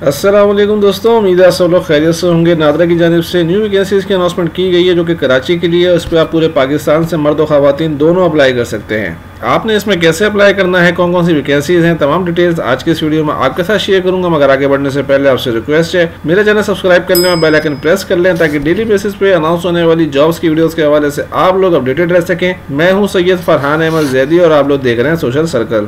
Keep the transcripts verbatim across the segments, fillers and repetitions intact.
अस्सलाम वालेकुम दोस्तों, उम्मीद है सब लोग खैरियत से होंगे। नादरा की जानिब से न्यू वैकेंसीज़ की अनाउंसमेंट की गई है जो कि कराची के लिए है। उस पर आप पूरे पाकिस्तान से मर्द और ख़वातीन दोनों अप्लाई कर सकते हैं। आपने इसमें कैसे अप्लाई करना है, कौन कौन सी वैकेंसीज़ हैं, तमाम डिटेल्स आज के इस वीडियो में आपके साथ शेयर करूंगा। मगर आगे बढ़ने से पहले आपसे रिक्वेस्ट है, मेरा चैनल सब्सक्राइब कर लें और बेल आइकन प्रेस कर लें ताकि डेली बेसिस पे अनाउंस होने वाली जॉब्स की वीडियोज़ के हवाले से आप लोग अपडेटेड रह सकें। मैं हूँ सैयद फरहान अहमद जैदी और आप लोग देख रहे हैं सोशल सर्कल।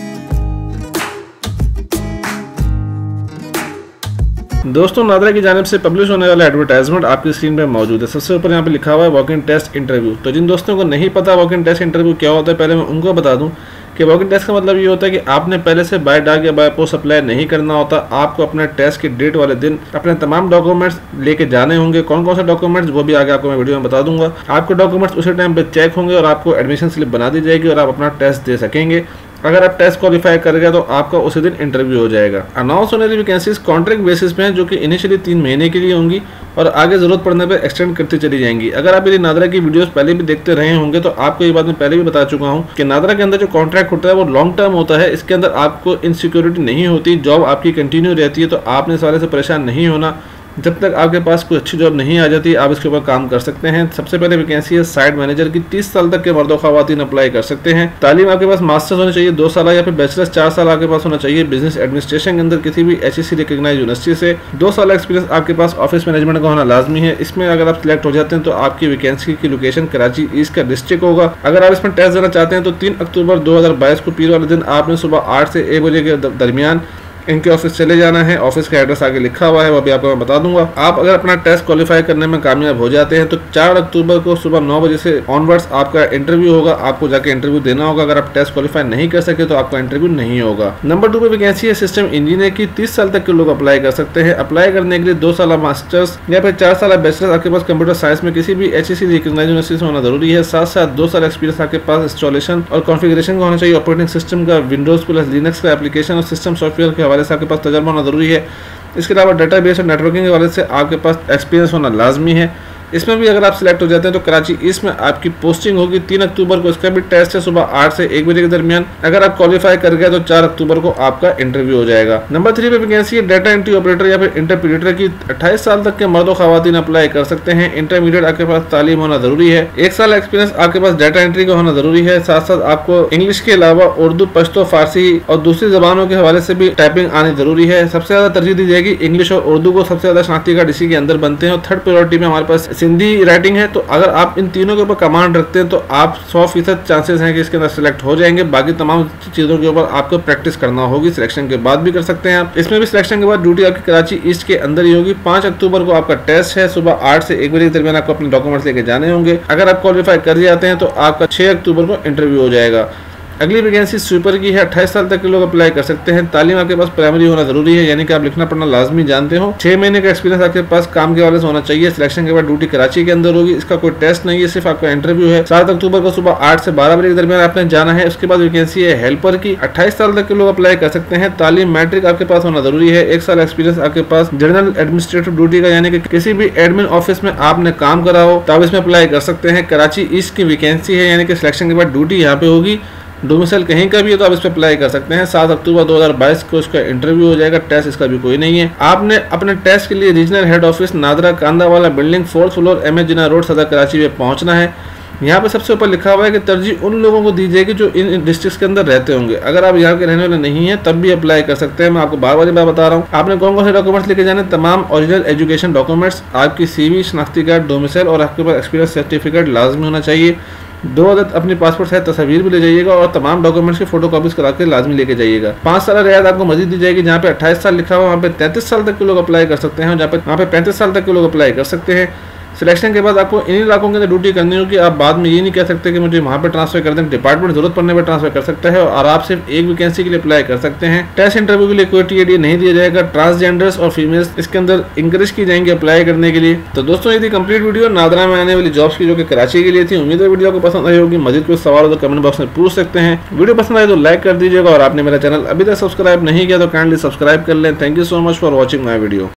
दोस्तों, नादरा की जानिब से पब्लिश होने वाला एडवर्टाइजमेंट आपकी स्क्रीन पे मौजूद है। सबसे ऊपर यहाँ पे लिखा हुआ है वॉक इन टेस्ट इंटरव्यू। तो जिन दोस्तों को नहीं पता वॉक इन टेस्ट इंटरव्यू क्या होता है, पहले मैं उनको बता दूं कि वॉक इन टेस्ट का मतलब ये होता है कि आपने पहले से बाय डाक या बाय पोस्ट अप्लाई नहीं करना होता। आपको अपने टेस्ट की डेट वाले दिन अपने तमाम डॉक्यूमेंट्स लेके जाने होंगे। कौन कौन से डॉक्यूमेंट्स वो भी आगे आपको मैं वीडियो में बता दूंगा। आपके डॉक्यूमेंट्स उसी टाइम पे चेक होंगे और आपको एडमिशन स्लिप बना दी जाएगी और आप अपना टेस्ट दे सकेंगे। अगर आप टेस्ट क्वालिफाई कर गए तो आपका उसी दिन इंटरव्यू हो जाएगा। अनाउंस होने वाली वैकेंसीज कॉन्ट्रैक्ट बेसिस पे हैं जो कि इनिशियली तीन महीने के लिए होंगी और आगे जरूरत पड़ने पर एक्सटेंड करती चली जाएंगी। अगर आप मेरी नादरा की वीडियोस पहले भी देखते रहे होंगे तो आपको ये बात मैं पहले भी बता चुका हूँ कि नादरा के अंदर जो कॉन्ट्रैक्ट होता है वो लॉन्ग टर्म होता है। इसके अंदर आपको इनसिक्योरिटी नहीं होती, जॉब आपकी कंटिन्यू रहती है। तो आपने इस वाले से परेशान नहीं होना। जब तक आपके पास कोई अच्छी जॉब नहीं आ जाती आप इसके ऊपर काम कर सकते हैं। सबसे पहले वैकेंसी है साइट मैनेजर की। तीस साल तक के मर्द और ख़वातीन अप्लाई कर सकते हैं। तालीम आपके पास मास्टर्स होनी चाहिए दो साल या फिर बैचलर्स चार साल आपके पास होना चाहिए। बिजनेस एडमिनिस्ट्रेशन के अंदर किसी भी H E C recognise university से दो साल एक्सपीरियंस आपके पास ऑफिस मैनेजमेंट का होना लाजमी है। इसमें अगर आप सिलेक्ट हो जाते हैं तो आपकी वैकेंसी की लोकेशन कराची ईस्ट का डिस्ट्रिक्ट होगा। अगर आप इसमें टेस्ट देना चाहते हैं तो तीन अक्टूबर दो हज़ार बाईस को पीर वाले दिन आपने सुबह आठ से एक बजे के दरमियान इनके ऑफिस चले जाना है। ऑफिस का एड्रेस आगे लिखा हुआ है, वो भी आपको मैं बता दूंगा। आप अगर अपना टेस्ट क्वालिफाई करने में कामयाब हो जाते हैं तो चार अक्टूबर को सुबह नौ बजे से ऑनवर्ड्स आपका इंटरव्यू होगा। आपको जाके इंटरव्यू देना होगा। अगर आप टेस्ट क्वालिफाई नहीं कर सके तो आपका इंटरव्यू नहीं होगा। नंबर टू पे वैकेंसी है सिस्टम इंजीनियर की। तीस साल तक के लोग अप्लाई कर सकते हैं। अप्लाई करने के लिए दो साल मास्टर्स या फिर चार साल बैचलर्स आपके पास कंप्यूटर साइंस में किसी भी H E C recognise university से होना जरूरी है। साथ साथ दो साल एक्सपीरियंस आपके पास इंस्टॉलेशन और कॉन्फ़िगरेशन का होना चाहिए। ऑपरेटिंग सिस्टम का, विंडोज प्लस लिनक्स का एप्लीकेशन और सिस्टम सॉफ्टवेयर के हवाले से आपके पास तजर्बा होना जरूरी है। इसके अलावा डेटाबेस और नेटवर्किंग के हवाले से आपके पास एक्सपीरियंस होना लाजमी है। इसमें भी अगर आप सिलेक्ट हो जाते हैं तो कराची ईस्ट में आपकी पोस्टिंग होगी। तीन अक्टूबर को इसका भी टेस्ट है सुबह आठ से एक बजे के दरमियान। अगर आप क्वालिफाई कर गए तो चार अक्टूबर को आपका इंटरव्यू हो जाएगा। नंबर थ्री पे वैकेंसी है डाटा एंट्री ऑपरेटर या फिर इंटरप्रीटर की। अट्ठाईस साल तक के मर्द और ख़वातीन अप्लाई कर सकते हैं। इंटरमीडिएट आपके पास तालीम होना जरूरी है। एक साल एक्सपीरियंस आपके पास डाटा एंट्री का होना जरूरी है। साथ साथ आपको इंग्लिश के अलावा उर्दू, पश्तो, फारसी और दूसरी जबानों के हवाले से भी टाइपिंग आनी जरूरी है। सबसे ज्यादा तरजीह दी जाएगी इंग्लिश और उर्दू को। सबसे ज्यादा शनाख्ती कार्ड इसी के अंदर बनते हैं। और थर्ड प्रायोरिटी में हमारे पास सिंधी राइटिंग है। तो अगर आप इन तीनों के ऊपर कमांड रखते हैं तो आप सौ फीसद चांसेस हैं कि इसके अंदर सिलेक्ट हो जाएंगे। बाकी तमाम चीजों के ऊपर आपको प्रैक्टिस करना होगी। सिलेक्शन के बाद भी कर सकते हैं आप। इसमें भी सिलेक्शन के बाद ड्यूटी आपकी कराची ईस्ट के अंदर ही होगी। पांच अक्टूबर को आपका टेस्ट है। सुबह आठ से एक बजे के दरमियान आपको अपने डॉक्यूमेंट्स लेके जाने होंगे। अगर आप क्वालिफाई कर जाते हैं तो आपका छह अक्टूबर को इंटरव्यू हो जाएगा। अगली वैकेंसी स्वीपर की है। अट्ठाईस साल तक के लोग अप्लाई कर सकते हैं। तालीम आपके पास प्राइमरी होना जरूरी है, यानी कि आप लिखना पढ़ना लाजमी जानते हो। छह महीने का एक्सपीरियंस आपके पास काम के वाले से होना चाहिए। सिलेक्शन के बाद ड्यूटी कराची के अंदर होगी। इसका कोई टेस्ट नहीं है, सिर्फ आपका इंटरव्यू है। सात अक्टूबर को सुबह आठ से बारह बजे के दरमियान आपने जाना है। उसके बाद वैकेंसी है हेल्पर की। अट्ठाईस साल तक के लोग अप्लाई कर सकते हैं। तालीम मैट्रिक आपके पास होना जरूरी है। एक साल एक्सपीरियंस आपके पास जनरल एडमिनिस्ट्रेटिव ड्यूटी का, यानी कि किसी भी एडमिन ऑफिस में आपने काम करा हो तो आप इसमें अप्लाई कर सकते हैं। कराची ईस्ट की वैकेंसी है, यानी कि सिलेक्शन के बाद ड्यूटी यहाँ पे होगी। डोमिसाइल कहीं का भी है तो आप इस पर अप्लाई कर सकते हैं। सात अक्टूबर दो हज़ार बाईस को इसका इंटरव्यू हो जाएगा। टेस्ट इसका भी कोई नहीं है। आपने अपने टेस्ट के लिए रीजनल हेड ऑफिस नादरा कांदा वाला building fourth floor M H Jinnah road Saddar Karachi में पहुंचना है। यहाँ पे सबसे ऊपर लिखा हुआ है कि तरजीह उन लोगों को दी जाएगी जो इन डिस्ट्रिक्ट के अंदर रहते होंगे। अगर आप यहाँ के रहने वाले नहीं हैं तब भी अप्लाई कर सकते हैं। मैं आपको बार बार बार बता रहा हूँ। आपने कौन कौन से डॉक्यूमेंट्स लेके जाने? तमाम ओरिजिनल एजुकेशन डॉक्यूमेंट्स, आपकी सीवी, शनाख्ती कार्ड, डोमिसाइल और आपके पास एक्सपीरियंस सर्टिफिकेट लाजमी होना चाहिए। दो अदद अपनी पासपोर्ट साइज तस्वीर भी ले जाइएगा और तमाम डॉक्यूमेंट्स की फोटो कॉपीज करा के लाजमी लेके जाइएगा। पाँच साल रियायत आपको मजीद दी जाएगी। जहाँ पे अट्ठाईस साल लिखा हुआ वहाँ पे तैंतीस साल तक के लोग अप्लाई कर सकते हैं। जहाँ पे वहाँ पे पैंतीस साल तक के लोग अप्लाई कर सकते हैं। सिलेक्शन के बाद आपको इन इलाकों के अंदर ड्यूटी करनी होगी। आप बाद में ये नहीं कह सकते कि मुझे वहाँ पे ट्रांसफर कर दें। डिपार्टमेंट जरूरत पड़ने पर ट्रांसफर कर सकता है और आप सिर्फ एक वैकेंसी के लिए अप्लाई कर सकते हैं। टेस्ट इंटरव्यू के लिए कोई टी ए डी नहीं दिया जाएगा। ट्रांसजेंडर्स और फीमेल्स इसके अंदर इंकरेज की जाएंगे अप्लाई करने के लिए। तो दोस्तों, ये थी कंप्लीट वीडियो नादरा में आने वाली जॉब्स की जो कि कराची के लिए थी। उम्मीद है वीडियो को पसंद आई होगी। मजीद कोई सवाल हो तो कमेंट बॉक्स में पूछ सकते हैं। वीडियो पसंद आए तो लाइक कर दीजिएगा और आपने मेरा चैनल अभी तक सब्सक्राइब नहीं किया तो काइंडली सब्सक्राइब कर लें। Thank you so much for watching my video.